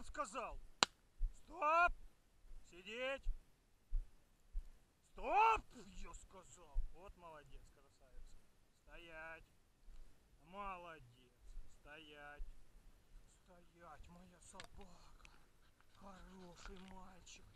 Стоп, сказал! Стоп! Сидеть! Стоп! Я сказал! Вот молодец, красавица. Стоять! Молодец! Стоять! Стоять, моя собака! Хороший мальчик!